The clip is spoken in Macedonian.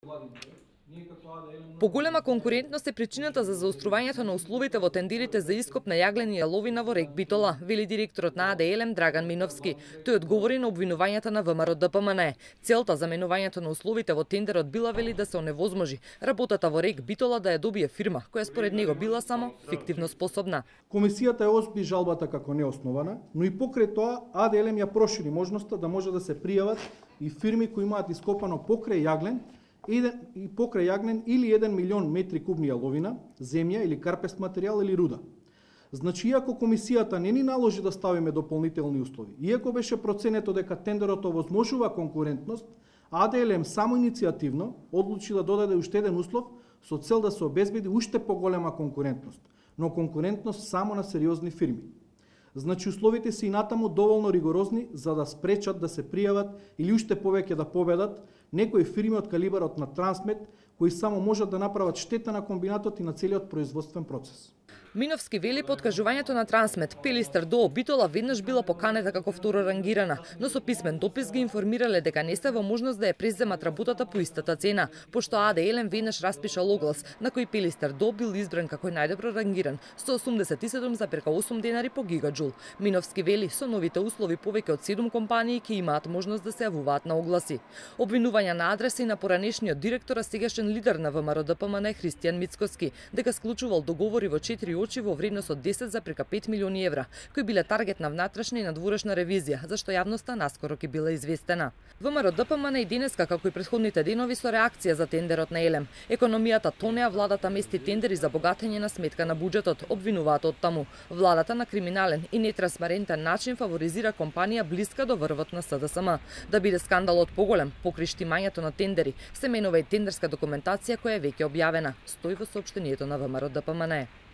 Поголема конкурентност е причината за заострувањето на условите во тендерите за ископ на јаглени јаловина во рек Битола, вели директорот на АД Драган Миновски. Тој одговори на обвинувањата на ВМРО ДПМН. Целта за менувањето на условите во тендерот била, вели, да се оневозможи работата во рек Битола да ја добие фирма која според него била само фиктивно способна. Комисијата ја одби жалбата како неоснована, но и покрај тоа АД ја прошири можноста да може да се пријават и фирми кои имаат ископано покрај јаглен или 1 милион метри кубни јаловина, земја или карпест материјал или руда. Значи, иако комисијата не ни наложи да ставиме дополнителни услови, иако беше проценето дека тендерот овозможува конкурентност, АД само иницијативно одлучи да додаде уште еден услов со цел да се обезбеди уште поголема конкурентност, но конкурентност само на сериозни фирми. Значи, условите се и натаму доволно ригорозни за да спречат да се пријават или уште повеќе да победат некои фирми од калибарот на Трансмет, кои само можат да направат штета на комбинатот и на целиот производствен процес. Миновски вели подкажувањето на Трансмет, Пелистер до Битола веднаш била поканета како второрангирана, но со писмен допис ги информирале дека не се во можност да ја преземат работата по истата цена, пошто АД веднаш распишал оглас на кој Пелистер до бил избран како најдобро рангиран со 87,8 денари по гигаджул. Миновски вели со новите услови повеќе од 7 компании ќе имаат можност да се јавуваат на огласи. Обвинувања на адреса и на поранешниот директор, а сегашен лидер на ВМРО ДПМН Христијан Мицкоски, дека склучувал договори во 4 очи во вредност од 10,5 милиони евра, кои биле таргет на внатрешна и надворешна ревизија, зашто јавноста наскоро ќе била известена. ВМРО ДПМН и денеска, како и претходните денови, со реакција за тендерот на Елем. Економијата тонеа, владата мести тендери за богатење на сметка на буџетот, обвинуваат од таму. Владата на криминален и нетранспарентен начин фаворизира компанија блиска до врвот на СДСМ. Да биде скандалот поголем, покрај штимањето на тендери, се менува и тендерска документација која е веќе објавена, стои во соопштението на ВМРО ДПМН.